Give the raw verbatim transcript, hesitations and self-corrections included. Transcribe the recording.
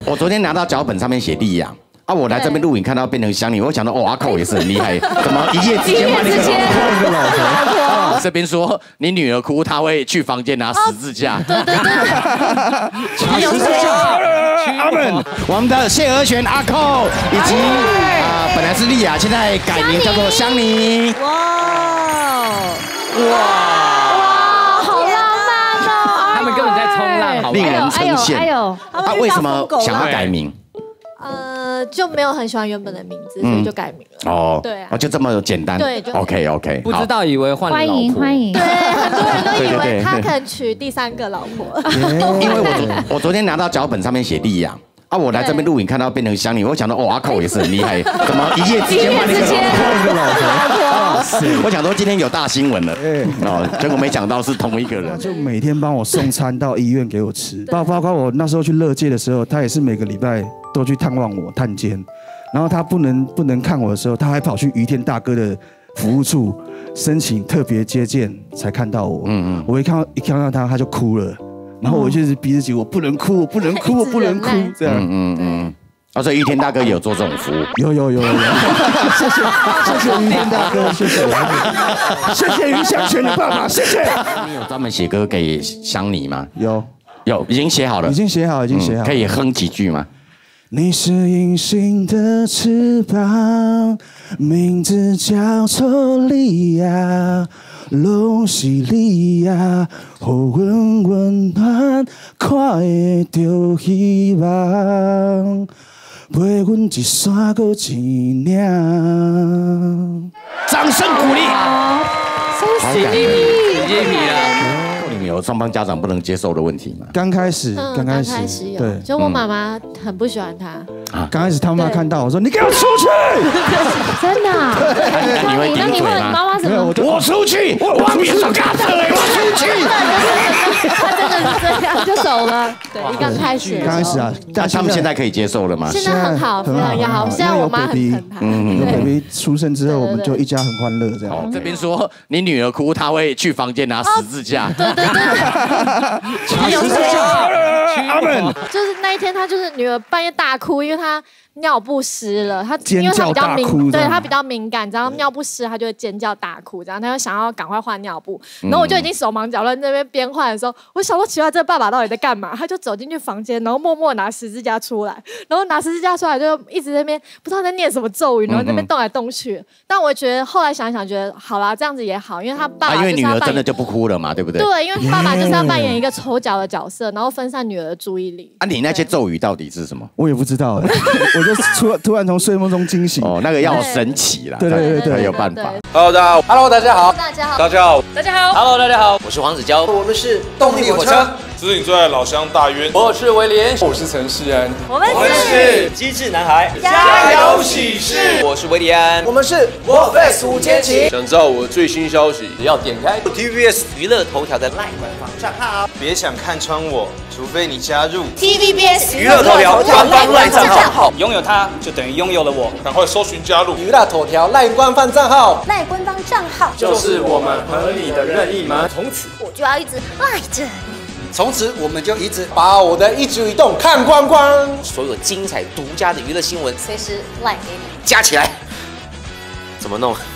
我昨天拿到脚本上面写丽雅。 啊！我来这边录影，看到变成香妮，我想到哦，阿寇也是很厉害，怎么一夜之间换一个老婆？这边说你女儿哭，他会去房间拿十字架。对对对，十字架。阿门。我们的谢和弦阿寇，以及啊本来是丽雅，现在改名叫做香妮。哇哇哇，好浪漫哦！ 他们根本在冲浪，好令人称羡。哎呦，他为什么想要改名？ 呃，就没有很喜欢原本的名字，所以就改名了。哦，对啊， 就这么简单。 对，就 OK OK。 不知道以为换了老婆。 欢迎欢迎。 对，很多人都以为他可能娶第三个老婆。 因为我我昨天拿到脚本上面写丽雅。 啊！我来这边录影，看到变成香妮，我想到哦，阿寇也是很厉害，怎么一夜之间换一个老婆？我想说今天有大新闻了，哦，结果没想到是同一个人。 他就每天帮我送餐到医院给我吃，包包括我那时候去乐界的时候，他也是每个礼拜都去探望我探监，然后他不能不能看我的时候，他还跑去于天大哥的服务处申请特别接见才看到我。嗯嗯，我一看到一看到他，他就哭了。 然后我就是逼自己，我不能哭，我不能哭，我不能哭，这样。嗯嗯嗯。 啊，所以玉天大哥有做这种服务。 有有有有。谢谢谢谢玉天大哥，谢谢。谢谢于向全的爸爸，谢谢。 你有专门写歌给香妮吗？ 有有，已经写好了。 已经写好，已经写好。 可以哼几句吗？ 你是隐形的翅膀，名字叫做莉亚。 拢是你呀，予阮温暖，看会到希望，陪阮一山过一岭。 掌声鼓励！ 恭喜你！ 直接比了。 你们有双方家长不能接受的问题吗？ 刚开始，刚开始， 对，就我妈妈很不喜欢他。 啊，刚开始他妈看到我说：“你给我出去！” 真的？ 那你会那你问妈妈什么？ 我出去，我别说嘎子了，我出去。他真的是这样就走了。对，一刚开始， 刚开始啊， 但他们现在可以接受了吗？ 现在很好，非常要好。现在我妈很疼他。 嗯，有 baby 出生之后，我们就一家很欢乐这样。 这边说你女儿哭，他会去房间拿十字架。 对对对。 十字架。阿门。 就是那一天，他就是女儿半夜大哭，因为她尿布湿了，她因为她比较敏，对她比较敏感，然后尿布湿，她就会尖叫大哭，这样她就想要赶快换尿布，然后我就已经手忙脚乱在那边边换的时候，我想说奇怪，这个爸爸到底在干嘛？他就走进去房间，然后默默拿十字架出来，然后拿十字架出来就一直在那边不知道在念什么咒语，然后在那边动来动去。但我觉得后来想想，觉得好啦，这样子也好，因为他爸爸、啊、 因为女儿真的就不哭了嘛，对不对？ 对，因为爸爸就是要扮演一个丑角的角色，然后分散女儿的注意力。 啊，你那些咒语到底是什么？ 我也不知道哎，我就突突然从睡梦中惊醒。 哦，那个要神奇啦， 对对对对， 才有办法。 Hello， 大家好。Hello， 大家好。 大家好。 大家好。 大家好。 Hello， 大家好。 我是黄子佼， 我们是动力火车。 这是你最爱老乡大渊。 我是威廉， 我是陈世安。 我们是机智男孩， 加油喜事。 我是威利安， 我们是 Warface 五千起。 想知道我最新消息， 只要点开 T V B S 娱乐头条的 LINE 官方账号， 别想看穿我，除非你加入 T V B S 娱乐头条官方 LINE 账号。 拥有它就等于拥有了我， 赶快搜寻加入娱乐头条 LINE 官方账号。 LINE 官方账号就是我们和你的任意门， 从此我就要一直赖着你。 从此我们就一直把我的一举一动看光光， 所有精彩独家的娱乐新闻， 随时赖给你， 加起来怎么弄？